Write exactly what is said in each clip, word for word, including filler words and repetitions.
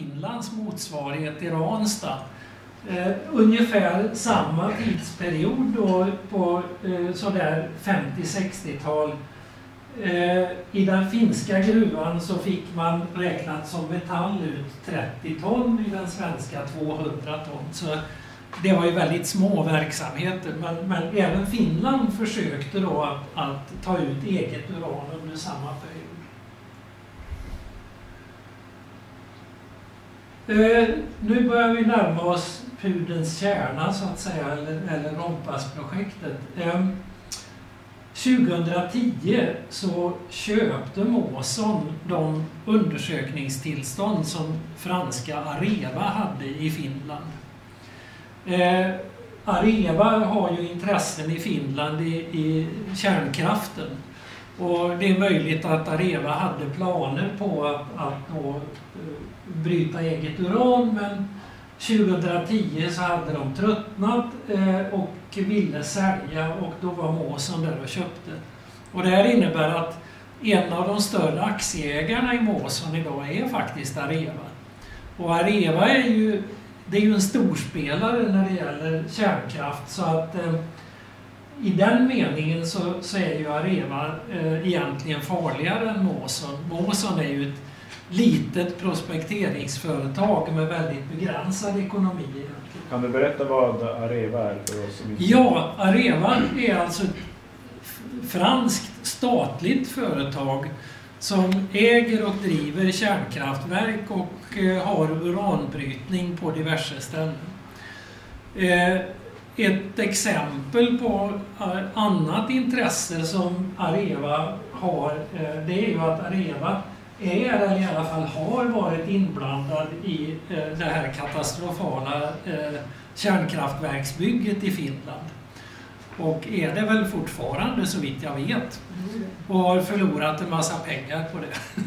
Finlands motsvarighet till Ranstad. Eh, ungefär samma tidsperiod då på eh, sådär femtio-sextiotal. Eh, I den finska gruvan så fick man räknat som metall ut trettio ton, i den svenska tvåhundra ton. Så det var ju väldigt små verksamheter, men, men även Finland försökte då att, att ta ut eget uran under samma period. Eh, nu börjar vi närma oss pudelns kärna så att säga, eller, eller Rompas-projektet. Eh, tjugohundratio så köpte Måsson de undersökningstillstånd som franska Areva hade i Finland. Eh, Areva har ju intressen i Finland i, i kärnkraften. Och det är möjligt att Areva hade planer på att, att då, uh, bryta eget uran, men tjugohundratio så hade de tröttnat uh, och ville sälja, och då var Måsson där och köpte. Och det här innebär att en av de större aktieägarna i Måsson idag är faktiskt Areva. Och Areva är ju, det är ju en storspelare när det gäller kärnkraft, så att uh, i den meningen så, så är ju Areva eh, egentligen farligare än Måsson. Måsson är ju ett litet prospekteringsföretag med väldigt begränsad ekonomi. Kan du berätta vad Areva är för oss? Som inte... Ja, Areva är alltså ett franskt statligt företag som äger och driver kärnkraftverk och eh, har uranbrytning på diverse ställen. Eh, Ett exempel på annat intresse som Areva har, det är ju att Areva är, eller i alla fall har varit inblandad i det här katastrofala kärnkraftverksbygget i Finland. Och är det väl fortfarande så vitt jag vet. Och har förlorat en massa pengar på det.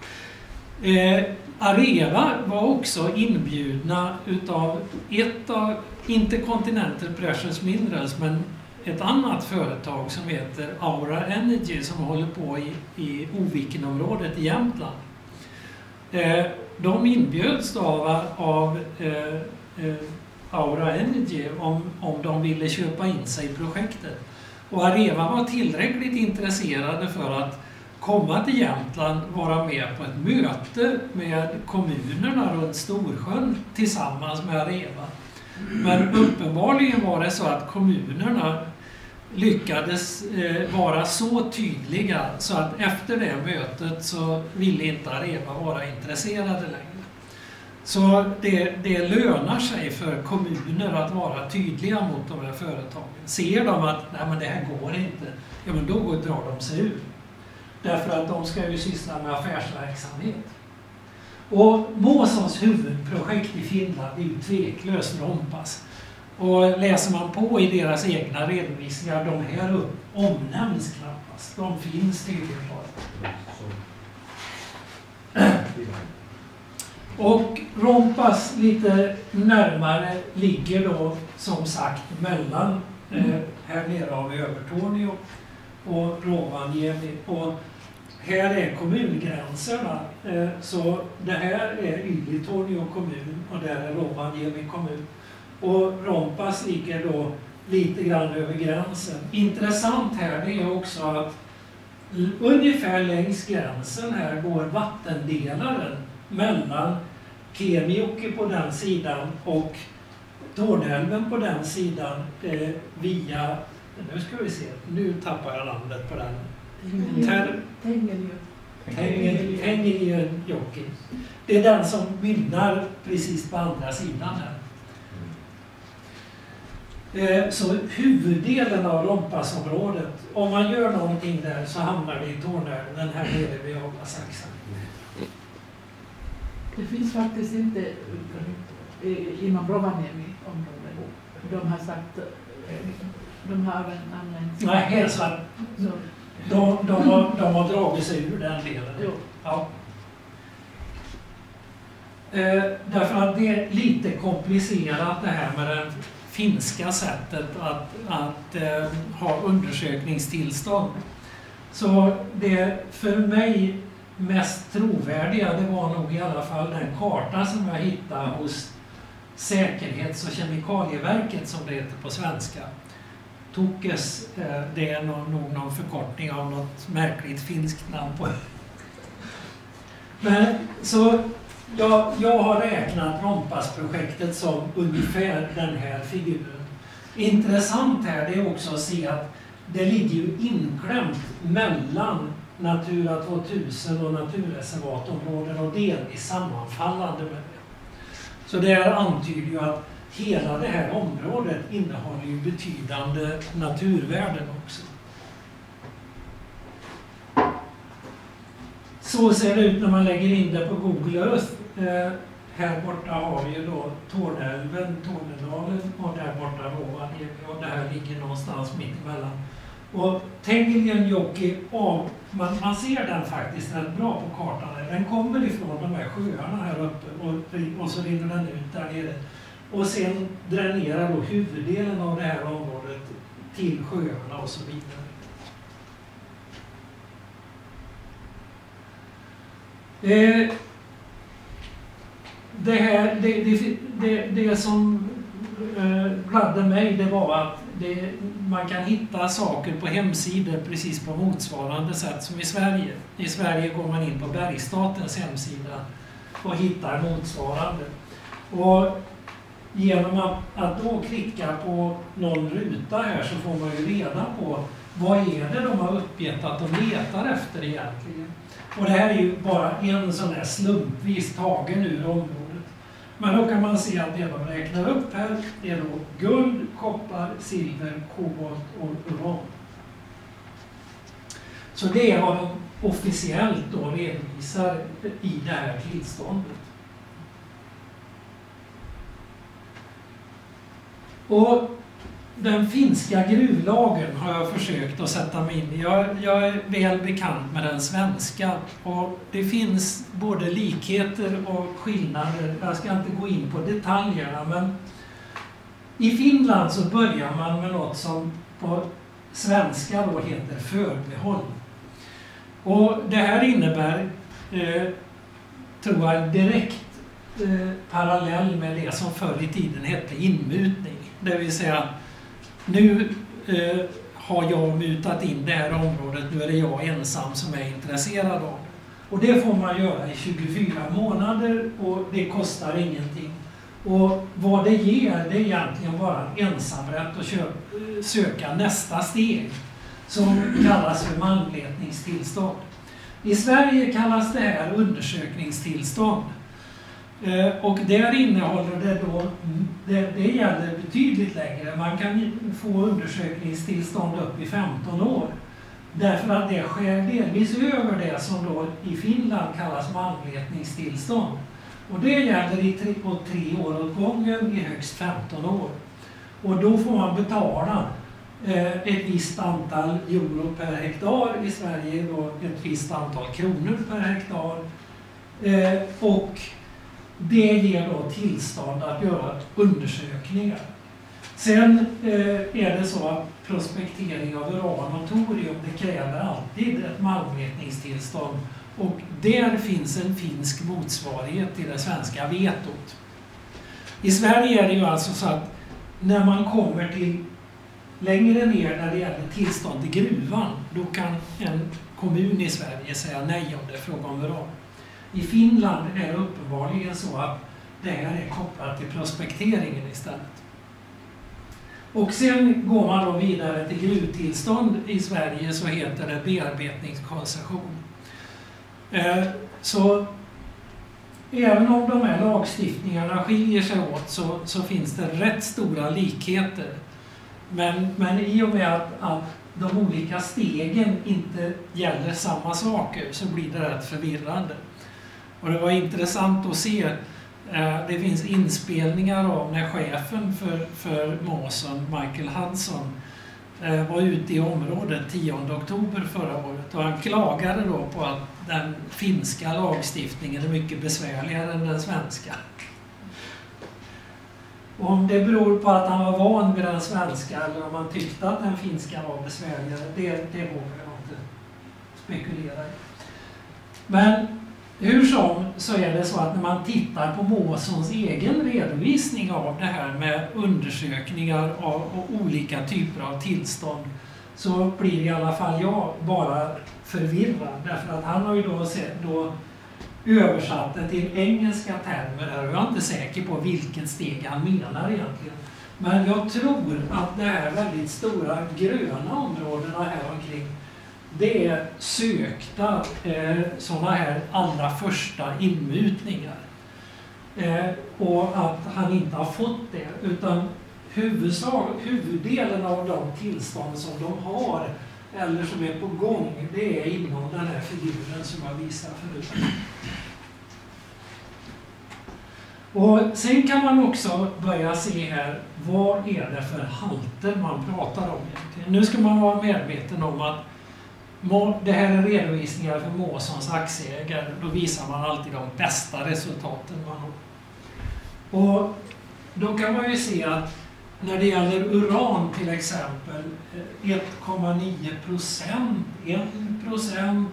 Eh, Areva var också inbjudna utav ett av, inte Continental Precious Minerals, men ett annat företag som heter Aura Energy som håller på i, i Oviken-området i Jämtland. Eh, de inbjöds av, av eh, eh, Aura Energy om, om de ville köpa in sig i projektet. Och Areva var tillräckligt intresserade för att komma till Jämtland, vara med på ett möte med kommunerna runt Storsjön tillsammans med Areva. Men uppenbarligen var det så att kommunerna lyckades eh, vara så tydliga så att efter det mötet så ville inte Areva vara intresserade längre. Så det, det lönar sig för kommuner att vara tydliga mot de här företagen. Ser de att nej, men det här går inte, ja, men då drar de sig ur. Därför att de ska ju syssla med affärsverksamhet. Och Måssons huvudprojekt i Finland är ju tveklöst Rompas. Och läser man på i deras egna redovisningar, de här upp, omnämns knappast. De finns tydligen bara. Och Rompas lite närmare ligger då som sagt mellan eh, här nere av Övertorneå och Rovaniemi. Och här är kommungränserna. Eh, så det här är Ylitornio kommun och där är Rovaniemi kommun. Och Rompas ligger då lite grann över gränsen. Intressant här det är också att ungefär längs gränsen här går vattendelaren mellan Kemijoki på den sidan och Tornälven på den sidan eh, via, nu ska vi se, nu tappar jag namnet på den. Tengeljoki. Det är den som mynnar precis på andra sidan här. Eh, så huvuddelen av Rompasområdet, om man gör någonting där så hamnar det i Tornälven här nere vid Ålasaxen. Det finns faktiskt inte inom Rovaniemi-området. De har sagt, de har använt... Nej, helt så att de, de, har, de har dragit sig ur den delen. Jo. Ja. Eh, därför att det är lite komplicerat det här med det finska sättet att, att eh, ha undersökningstillstånd. Så det för mig mest trovärdiga, det var nog i alla fall den karta som jag hittade hos Säkerhets- och kemikalieverket, som det heter på svenska. Tokes, det är nog någon förkortning av något märkligt finskt namn på. Men så jag, jag har räknat Rompass-projektet som ungefär den här figuren. Intressant här det är också att se att det ligger ju inklämt mellan Natura tvåtusen och naturreservatområden och delvis sammanfallande med det. Så det antyder ju att hela det här området innehåller ju betydande naturvärden också. Så ser det ut när man lägger in det på Google Earth. Eh, här borta har vi ju då Torneälven, Tornedalen och där borta Rovaniemi, och det här ligger någonstans mitt emellan. Och Tengeljenjoki, man, man ser den faktiskt rätt bra på kartan. Den kommer ifrån de här sjöarna här uppe och, och så rinner den ut där nere. Och sen dränerar då huvuddelen av det här området till sjöarna och så vidare. Eh, det, här, det, det, det, det som eh, gladde mig, det var att det, man kan hitta saker på hemsidor precis på motsvarande sätt som i Sverige. I Sverige går man in på Bergsstatens hemsida och hittar motsvarande. Och genom att, att då klicka på någon ruta här så får man ju reda på vad är det de har uppgett att de letar efter egentligen. Och det här är ju bara en sån här slumpvis tagen ur området. Men då kan man se att det de räknar upp här är då guld, koppar, silver, kobolt och uran. Så det är vad de officiellt då redovisar i det här tillståndet. Och den finska gruvlagen har jag försökt att sätta mig in i. Jag, jag är väl bekant med den svenska och det finns både likheter och skillnader. Jag ska inte gå in på detaljerna, men i Finland så börjar man med något som på svenska då heter förbehåll. Och det här innebär, eh, tror jag, direkt eh, parallell med det som förr i tiden hette inmutning. Det vill säga, nu eh, har jag mutat in det här området, nu är det jag ensam som är intresserad av det. Och det får man göra i tjugofyra månader och det kostar ingenting. Och vad det ger, det är egentligen bara en ensamrätt att köpa, söka nästa steg som kallas för malmletningstillstånd. I Sverige kallas det här undersökningstillstånd. Eh, och där innehåller det då, det, det gäller betydligt längre. Man kan få undersökningstillstånd upp i femton år. Därför att det sker delvis över det som då i Finland kallas malmletningstillstånd. Och det gäller i tre, på tre år åt gången i högst femton år. Och då får man betala eh, ett visst antal euro per hektar. I Sverige då ett visst antal kronor per hektar. Eh, och det ger då tillstånd att göra undersökningar. Sen eh, är det så att prospektering av uran och torium, det kräver alltid ett malmletningstillstånd. Och där finns en finsk motsvarighet till det svenska vetot. I Sverige är det ju alltså så att när man kommer till längre ner när det gäller tillstånd i gruvan, då kan en kommun i Sverige säga nej om det är fråga om uran. I Finland är det uppenbarligen så att det här är kopplat till prospekteringen istället. Och sen går man då vidare till gruvtillstånd. I Sverige så heter det bearbetningskoncession. Eh, så även om de här lagstiftningarna skiljer sig åt så, så finns det rätt stora likheter. Men, men i och med att, att de olika stegen inte gäller samma saker så blir det rätt förvirrande. Och det var intressant att se, eh, det finns inspelningar av när chefen för, för Mawson, Michael Hudson, eh, var ute i området tionde oktober förra året. Och han klagade då på att den finska lagstiftningen är mycket besvärligare än den svenska. Och om det beror på att han var van vid den svenska eller om han tyckte att den finska var besvärligare, det, det vågar jag inte spekulera i. Men hur som så är det så att när man tittar på Mawsons egen redovisning av det här med undersökningar av, av olika typer av tillstånd, så blir i alla fall jag bara förvirrad. Därför att han har ju då, då översatt det till engelska termer här, och jag är inte säker på vilket steg han menar egentligen. Men jag tror att det här väldigt stora gröna områdena här omkring, det är sökta eh, sådana här allra första inmutningar. Eh, och att han inte har fått det, utan huvudsak, huvuddelen av de tillstånd som de har eller som är på gång, det är inom den här figuren som jag visar förut. Och sen kan man också börja se här, vad är det för halter man pratar om egentligen. Nu ska man vara medveten om att det här är redovisningar för Mawsons aktieägare. Då visar man alltid de bästa resultaten man har. Och då kan man ju se att när det gäller uran till exempel, ett komma nio procent, en procent,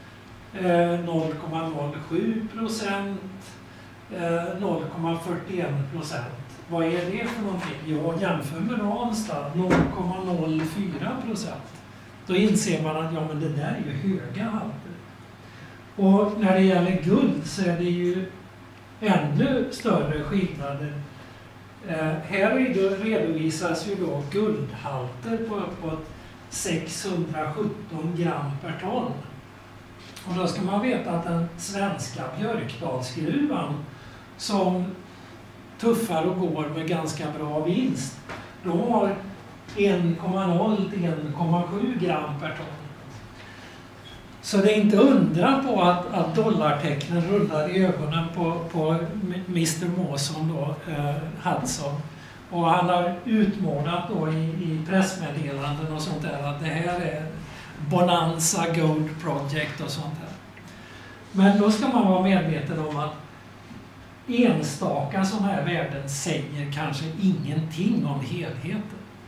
noll komma noll sju procent, noll komma fyrtioen procent. Vad är det för någonting? Jo, jämför med Ranstad, noll komma noll fyra procent. Då inser man att ja, men det där är ju höga halter. Och när det gäller guld så är det ju ännu större skillnader. Eh, här redovisas ju då guldhalter på uppåt sexhundrasjutton gram per ton. Och då ska man veta att den svenska Björkdalsgruvan, som tuffar och går med ganska bra vinst, de har en komma noll till en komma sju gram per ton. Så det är inte undra på att, att dollartecknen rullar i ögonen på, på mister Mawson då, eh, Hudson. Och han har utmålat då i, i pressmeddelanden och sånt där att det här är Bonanza Gold Project och sånt där. Men då ska man vara medveten om att enstaka sådana här värden säger kanske ingenting om helheten.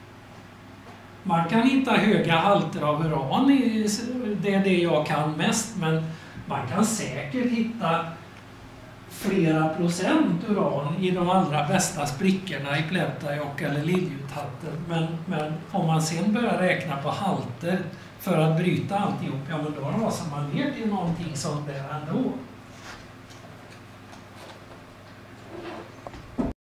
Man kan hitta höga halter av uran, i, det är det jag kan mest, men man kan säkert hitta flera procent uran i de allra bästa sprickorna i Pläntarjoch eller Lilljuthatten. Men, men om man sen börjar räkna på halter för att bryta alltihop, ja men då rasar man ner till någonting sånt där ändå.